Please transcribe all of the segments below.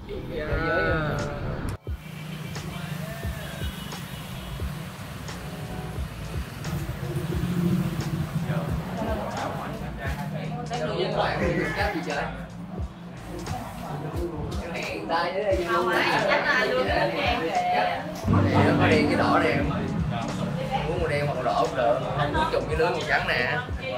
Chắc gì chơi? Hẹn tay dưới đây không ai chắc ai luôn á. Có đen cái đỏ đen, muốn màu đen hoặc màu đỏ cũng được, không muốn trùng cái lưới màu trắng nè.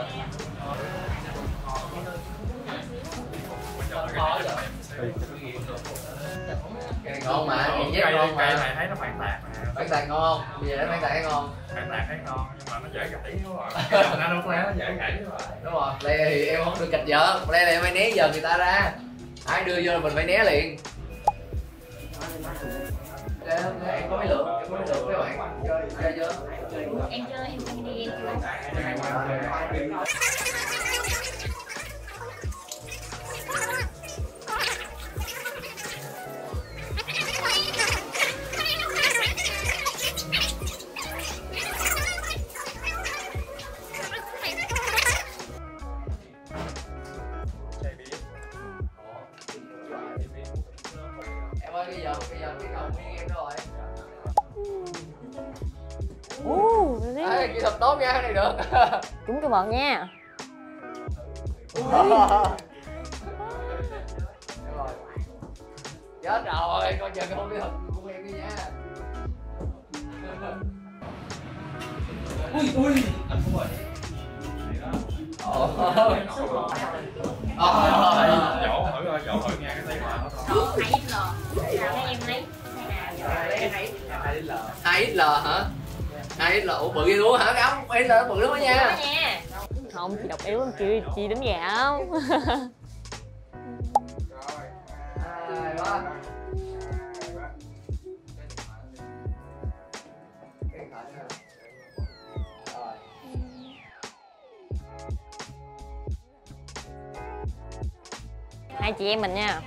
Cái này ngon mà, cái ngon mà. Cây này thấy nó phản tạc mà. Phản tạc ngon không? Bây giờ nó phản tạc thấy ngon. Phản tạc thấy ngon nhưng mà nó dễ gãy quá rồi. Nó đúng nó dễ gãy quá rồi. Đúng rồi, lê thì em không được cạch vợ, lê là em phải né giờ người ta ra. Ai đưa vô là mình phải né liền. Em có mấy lượng, em có mấy lượng các bạn. Chơi chưa? Em chơi, em đi em Em ơi, bây giờ cái cầu nguyên em rồi. Ê, kỹ thuật tốt nha, cái này được. Trúng cái vợt nha. Chết rồi, coi chờ cái hôn kỹ thuật của em đi nha. Ui, anh không rồi. Dỗ thử nghe cái tay mà nó thôi. 2XL. Nào đây em lấy. Hay nào? 2XL hả? 2XL, ủa bự vậy luôn hả? Không, 2XL bự lắm đó nha. Không, chị độc yếu lắm, chị đánh giảm. Hai chị em mình nha.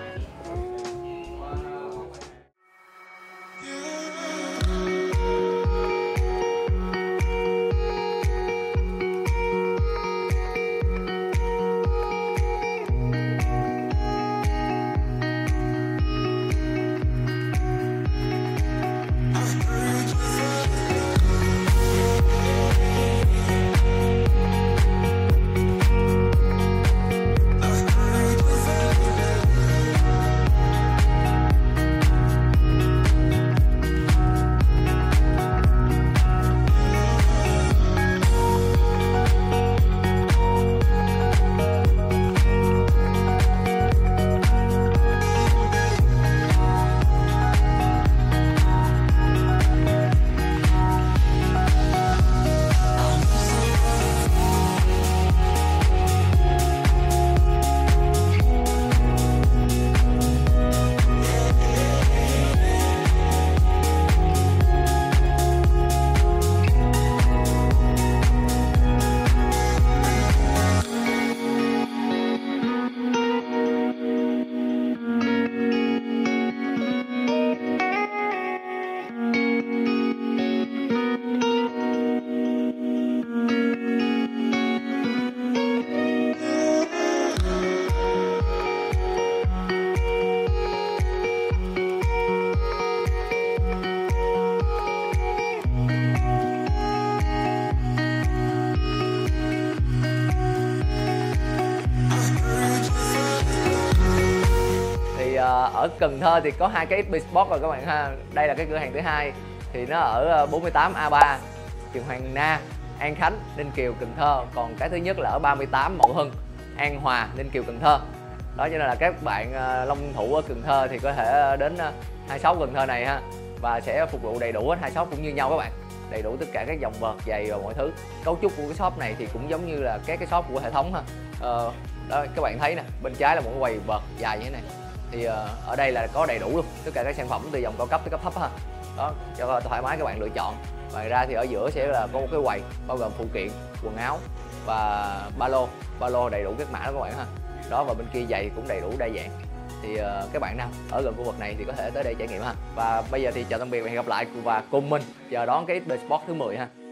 Ở Cần Thơ thì có hai cái XP Sport rồi các bạn ha. Đây là cái cửa hàng thứ hai thì nó ở 48A3 trường Hoàng Na, An Khánh, Ninh Kiều, Cần Thơ. Còn cái thứ nhất là ở 38 Mậu Hưng, An Hòa, Ninh Kiều, Cần Thơ. Đó, cho nên là các bạn long thủ ở Cần Thơ thì có thể đến 26 Cần Thơ này ha, và sẽ phục vụ đầy đủ hết. 26 cũng như nhau các bạn, đầy đủ tất cả các dòng vợt, giày và mọi thứ. Cấu trúc của cái shop này thì cũng giống như là các cái shop của hệ thống ha. Đó các bạn thấy nè, bên trái là một cái quầy vợt dài như thế này, thì ở đây là có đầy đủ luôn tất cả các sản phẩm từ dòng cao cấp tới cấp thấp ha. Đó, cho thoải mái các bạn lựa chọn. Ngoài ra thì ở giữa sẽ là có một cái quầy bao gồm phụ kiện, quần áo và ba lô đầy đủ các mã đó các bạn ha. Đó, và bên kia giày cũng đầy đủ đa dạng. Thì các bạn nào ở gần khu vực này thì có thể tới đây trải nghiệm ha. Và bây giờ thì chào tạm biệt và hẹn gặp lại, và cùng mình chờ đón cái XP Sport thứ 10 ha.